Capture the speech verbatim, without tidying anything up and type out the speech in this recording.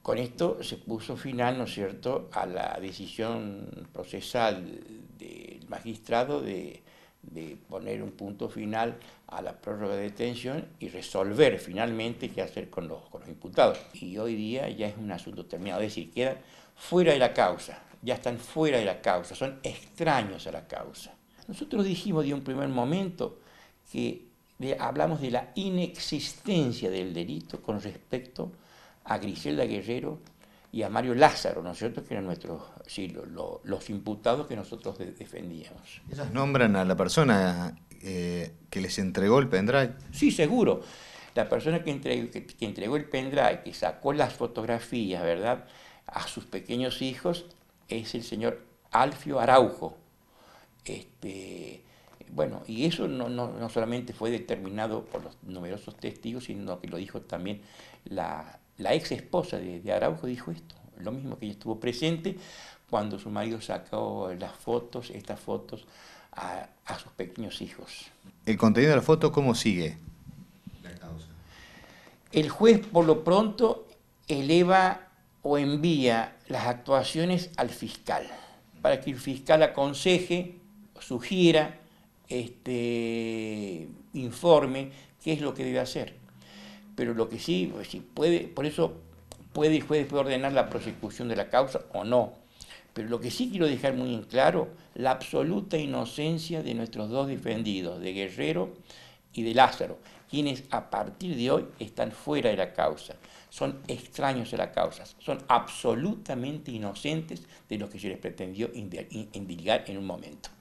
Con esto se puso final, ¿no es cierto?, a la decisión procesal del magistrado de, de poner un punto final a la prórroga de detención y resolver finalmente qué hacer con los, con los imputados. Y hoy día ya es un asunto terminado, es decir, quedan fuera de la causa, ya están fuera de la causa, son extraños a la causa. Nosotros dijimos de un primer momento que de, hablamos de la inexistencia del delito con respecto a Griselda Guerrero y a Mario Lázaro, ¿no es cierto?, que eran nuestros, sí, lo, lo, los imputados que nosotros de, defendíamos. ¿Ellos nombran a la persona eh, que les entregó el pendrive? Sí, seguro. La persona que entregó, que, que entregó el pendrive, que sacó las fotografías, ¿verdad?, a sus pequeños hijos, es el señor Alfio Araujo. Este, bueno, y eso no, no, no solamente fue determinado por los numerosos testigos, sino que lo dijo también la, la ex esposa de, de Araujo, dijo esto, lo mismo que ella estuvo presente cuando su marido sacó las fotos, estas fotos, a, a sus pequeños hijos. ¿El contenido de la foto cómo sigue la causa? El juez, por lo pronto, eleva o envía las actuaciones al fiscal, para que el fiscal aconseje, sugiera, este, informe qué es lo que debe hacer. Pero lo que sí, pues, sí puede, por eso puede el juez ordenar la prosecución de la causa o no. Pero lo que sí quiero dejar muy en claro, la absoluta inocencia de nuestros dos defendidos, de Guerrero y de Lázaro, quienes a partir de hoy están fuera de la causa, son extraños de la causa, son absolutamente inocentes de lo que se les pretendió indilgar en un momento.